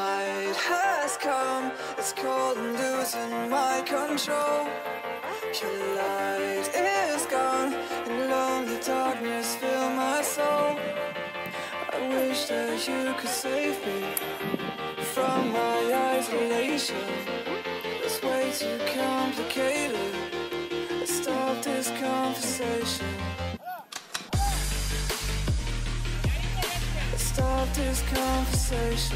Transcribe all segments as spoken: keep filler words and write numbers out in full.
night has come, it's cold and losing my control. Your light is gone, and lonely darkness fill my soul. I wish that you could save me from my isolation. It's way too complicated. Let's stop this conversation. Let's stop this conversation.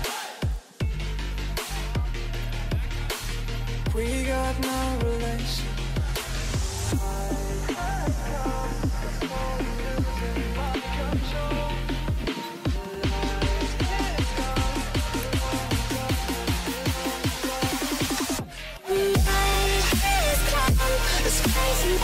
We got no relation. It's crazy.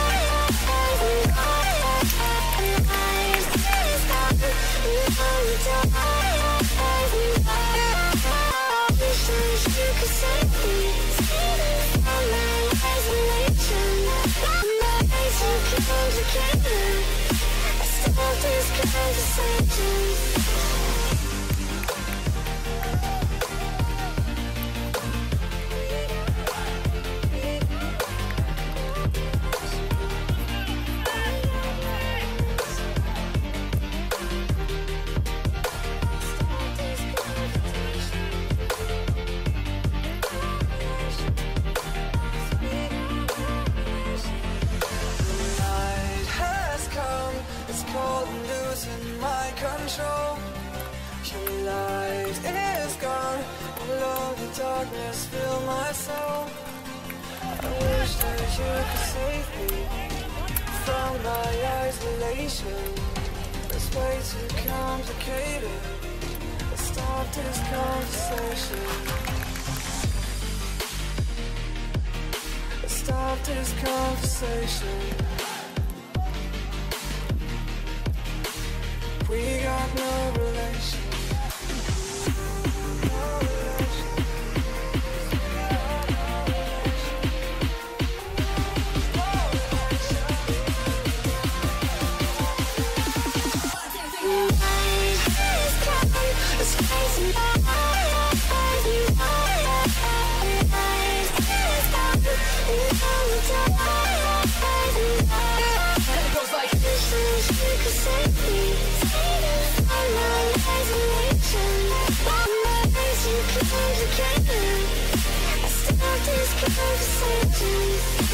Your light is gone, lonely darkness fill my soul. I wish that you could save me from my isolation. It's way too complicated. Let's stop this conversation. Let's stop this conversation. We got no relation. No relation. It's crazy. It goes like I start this conversation.